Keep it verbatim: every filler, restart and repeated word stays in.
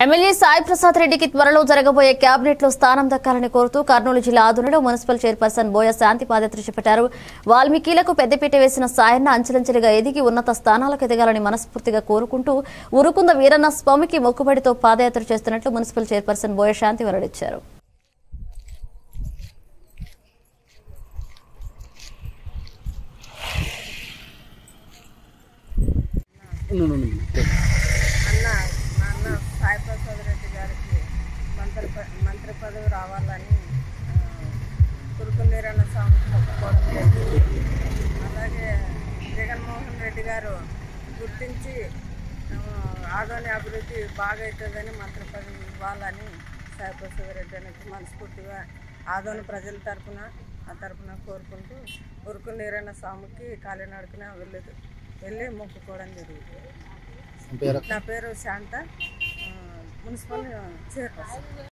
MLA Sai Prasad రెడ్డికి త్వరలో జరగబోయే కేబినెట్ లో స్థానం దక్కాలని కోరుతూ కర్నూలు జిల్లా ఆదోనిలో మున్సిపల్ చైర్పర్సన్ బోయ శాంతి పాదయాత్ర చేపట్టారు. వాల్మీకిలకు పెద్దపీట వేసిన సాయన్న అంచెలంచెలుగా ఎదిగి ఉన్నత స్థానాలకు ఎదగాలని మనస్ఫూర్తిగా కోరుకుంటూ ఉరుకుంద వీరన్న స్వామికి మొక్కుబడితో పాదయాత్ర చేస్తున్నట్లు మున్సిపల్ చైర్పర్సన్ బోయ శాంతి వెల్లడించారు. అన్న మా అన్న సాయి ప్రసాద్ రెడ్డి గారికి మంత్రి మంత్రి పదవి రావాలని కురుకుందీరన్న స్వామికి మొక్కుకోవడం జరిగింది. అలాగే జగన్మోహన్ రెడ్డి గారు గుర్తించి ఆదోని అభివృద్ధి బాగా అవుతుందని మంత్రి పదవి ఇవ్వాలని సాయి ప్రసాద్ రెడ్డి అనేది మనస్ఫూర్తిగా ఆదోని ప్రజల తరఫున ఆ తరఫున కోరుకుంటూ కురుకుందీరన్న స్వామికి కాలినడకన వెళ్ళదు వెళ్ళి మొక్కుకోవడం జరిగింది. నా పేరు శాంత, మున్సిపల్ చైర్పర్సన్.